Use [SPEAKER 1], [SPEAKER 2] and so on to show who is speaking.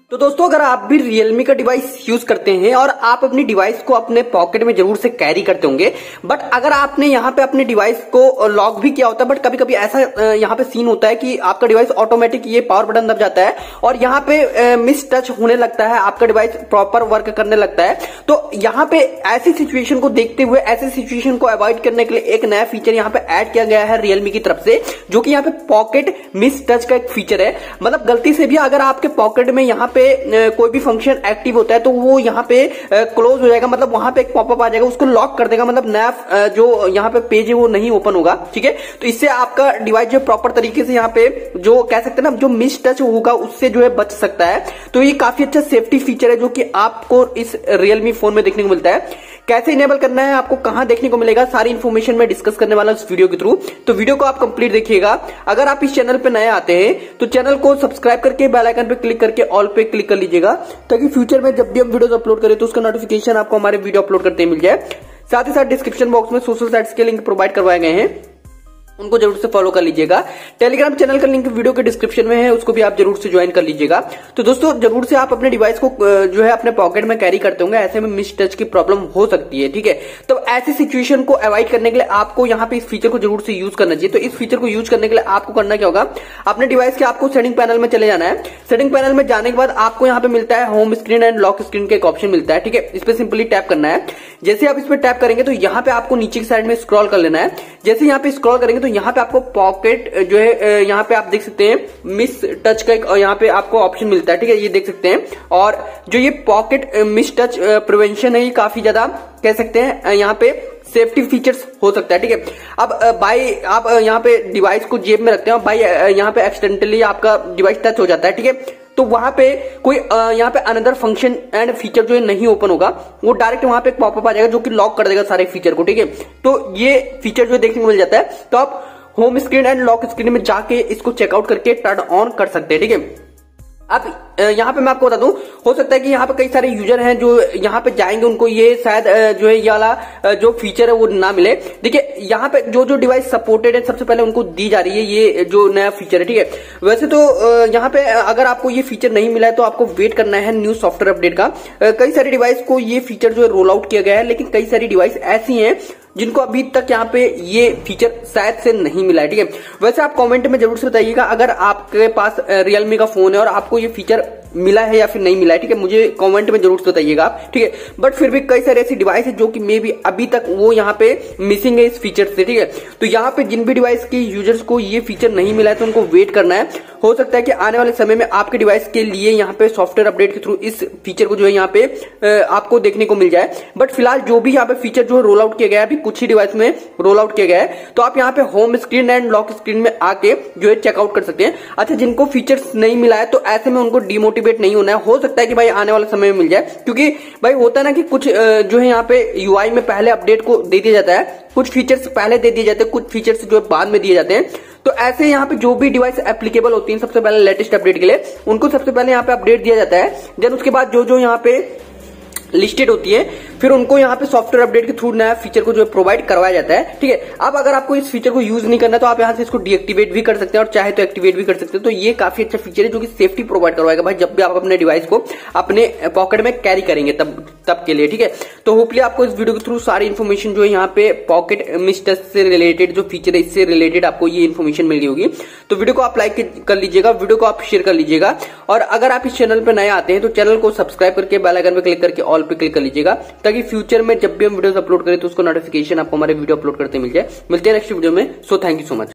[SPEAKER 1] तो दोस्तों अगर आप भी Realme का डिवाइस यूज करते हैं और आप अपनी डिवाइस को अपने पॉकेट में जरूर से कैरी करते होंगे, बट अगर आपने यहाँ पे अपने डिवाइस को लॉक भी किया होता है, बट कभी कभी ऐसा यहाँ पे सीन होता है कि आपका डिवाइस ऑटोमेटिक ये पावर बटन दब जाता है और यहाँ पे मिस टच होने लगता है, आपका डिवाइस प्रॉपर वर्क करने लगता है। तो यहाँ पे ऐसी सिचुएशन को देखते हुए, ऐसी सिचुएशन को अवॉइड करने के लिए एक नया फीचर यहाँ पे ऐड किया गया है Realme की तरफ से, जो कि यहाँ पे पॉकेट मिस टच का एक फीचर है। मतलब गलती से भी अगर आपके पॉकेट में यहाँ पे कोई भी फंक्शन एक्टिव होता है तो वो यहाँ पे क्लोज हो जाएगा, मतलब वहां पे एक पॉपअप आ जाएगा, उसको लॉक कर देगा, मतलब नया जो यहाँ पे पेज है वो नहीं ओपन होगा। ठीक है, तो इससे आपका डिवाइस जो प्रॉपर तरीके से यहाँ पे जो कह सकते हैं ना, जो मिस टच होगा उससे जो है बच सकता है। तो ये काफी अच्छा सेफ्टी फीचर है जो कि आपको इस Realme फोन में देखने को मिलता है। कैसे इनेबल करना है, आपको कहां देखने को मिलेगा, सारी इन्फॉर्मेशन मैं डिस्कस करने वाला हूं इस वीडियो के थ्रू। तो वीडियो को आप कंप्लीट देखिएगा। अगर आप इस चैनल पे नए आते हैं तो चैनल को सब्सक्राइब करके बेल आइकन पे क्लिक करके ऑल पे क्लिक कर लीजिएगा, ताकि फ्यूचर में जब भी हम वीडियोस अपलोड करें तो उसका नोटिफिकेशन आपको हमारे वीडियो अपलोड करते ही मिल जाए। साथ ही साथ डिस्क्रिप्शन बॉक्स में सोशल साइट्स के लिंक प्रोवाइड करवाए गए हैं, उनको जरूर से फॉलो कर लीजिएगा। टेलीग्राम चैनल का लिंक वीडियो के डिस्क्रिप्शन में है, उसको भी आप जरूर से ज्वाइन कर लीजिएगा। तो दोस्तों जरूर से आप अपने डिवाइस को जो है अपने पॉकेट में कैरी करते होंगे, ऐसे में मिस टच की प्रॉब्लम हो सकती है। ठीक है, तो ऐसी सिचुएशन को अवॉइड करने के लिए आपको यहाँ पे इस फीचर को जरूर से यूज करना चाहिए। तो इस फीचर को यूज करने के लिए आपको करना क्या होगा, अपने डिवाइस के आपको सेटिंग पैनल में चले जाना है। सेटिंग पैनल में जाने के बाद आपको यहाँ पे मिलता है home screen and lock screen का एक ऑप्शन मिलता है। ठीक है, इस पे सिंपली टैप करना है। जैसे आप इस पे टैप करेंगे तो यहाँ पे आपको नीचे की साइड में स्क्रॉल कर लेना है। जैसे यहाँ पे स्क्रॉल करेंगे तो यहाँ पे आपको पॉकेट जो है यहाँ पे आप देख सकते हैं मिस टच का एक यहाँ पे आपको ऑप्शन मिलता है। ठीक है, ये देख सकते हैं। और जो ये पॉकेट मिस टच प्रिवेंशन है, ये काफी ज्यादा कह सकते हैं यहाँ पे सेफ्टी फीचर्स हो सकता है। ठीक है, अब बाई आप यहाँ पे डिवाइस को जेब में रखते हैं और बाई यहाँ पे एक्सीडेंटली आपका डिवाइस टच हो जाता है। ठीक है, तो वहां पे कोई यहाँ पे अनदर फंक्शन एंड फीचर जो है नहीं ओपन होगा, वो डायरेक्ट वहां पे एक पॉपअप आ जाएगा जो कि लॉक कर देगा सारे फीचर को। ठीक है, तो ये फीचर जो देखने को मिल जाता है। तो आप home screen and lock screen में जाके इसको चेकआउट करके टर्न ऑन कर सकते हैं। ठीक है, अब यहाँ पे मैं आपको बता दूं, हो सकता है कि यहाँ पे कई सारे यूजर हैं जो यहाँ पे जाएंगे, उनको ये शायद जो है ये वाला जो फीचर है वो ना मिले। देखिए, यहाँ पे जो जो डिवाइस सपोर्टेड है सबसे पहले उनको दी जा रही है ये जो नया फीचर है। ठीक है, वैसे तो यहाँ पे अगर आपको ये फीचर नहीं मिला है तो आपको वेट करना है न्यू सॉफ्टवेयर अपडेट का। कई सारी डिवाइस को ये फीचर जो है रोल आउट किया गया है, लेकिन कई सारी डिवाइस ऐसी हैं जिनको अभी तक यहाँ पे ये फीचर शायद से नहीं मिला है। ठीक है, वैसे आप कमेंट में जरूर से बताइएगा अगर आपके पास Realme का फोन है और आपको ये फीचर मिला है या फिर नहीं मिला है। ठीक है, मुझे कमेंट में जरूर से बताइएगा आप। ठीक है, बट फिर भी कई सारे ऐसी डिवाइस है जो कि मे बी अभी तक वो यहाँ पे मिसिंग है इस फीचर से। ठीक है, तो यहाँ पे जिन भी डिवाइस के यूजर्स को ये फीचर नहीं मिला है तो उनको वेट करना है। हो सकता है कि आने वाले समय में आपके डिवाइस के लिए यहाँ पे सॉफ्टवेयर अपडेट के थ्रू इस फीचर को जो है यहाँ पे आपको देखने को मिल जाए। बट फिलहाल जो भी यहाँ पे फीचर जो है रोल आउट किया गया है, अभी कुछ ही डिवाइस में रोल आउट किया गया है, तो आप यहाँ पे home screen and lock screen में आके जो है चेकआउट कर सकते हैं। अच्छा, जिनको फीचर्स नहीं मिला है तो ऐसे में उनको डिमोटिवेट नहीं होना है। हो सकता है कि भाई आने वाले समय में मिल जाए, क्योंकि भाई होता है ना कि कुछ जो है यहाँ पे यूआई में पहले अपडेट को दे दिया जाता है, कुछ फीचर्स पहले दे दिए जाते हैं, कुछ फीचर्स जो है बाद में दिए जाते हैं। तो ऐसे यहाँ पे जो भी डिवाइस एप्लीकेबल होती है सबसे पहले लेटेस्ट अपडेट के लिए, उनको सबसे पहले यहाँ पे अपडेट दिया जाता है। देन उसके बाद जो जो यहाँ पे लिस्टेड होती है, फिर उनको यहाँ पे सॉफ्टवेयर अपडेट के थ्रू नया फीचर को जो है प्रोवाइड करवाया जाता है। ठीक है, अब अगर आपको इस फीचर को यूज नहीं करना तो आप यहाँ से इसको डीएक्टिवेट भी कर सकते हैं और चाहे तो एक्टिवेट भी कर सकते हैं। तो ये काफी अच्छा फीचर है जो कि सेफ्टी प्रोवाइड करवाएगा भाई, जब भी आप अपने डिवाइस को अपने पॉकेट में कैरी करेंगे तब के लिए। ठीक है, तो होपली आपको इस वीडियो के थ्रू सारी इन्फॉर्मेशन जो है यहाँ पे पॉकेट मिस टच से रिलेटेड जो फीचर है इससे रिलेटेड आपको ये इन्फॉर्मेशन मिल गई होगी। तो वीडियो को आप लाइक कर लीजिएगा, वीडियो को आप शेयर कर लीजिएगा, और अगर आप इस चैनल पर नए आते हैं तो चैनल को सब्सक्राइब करके बेल आइकन पे क्लिक करके ऑल पे क्लिक कर लीजिएगा, ताकि फ्यूचर में जब भी हम वीडियोस अपलोड करें तो उसको नोटिफिकेशन आपको हमारे वीडियो अपलोड करते मिल जाए। मिलते हैं नेक्स्ट वीडियो में। So thank you so much.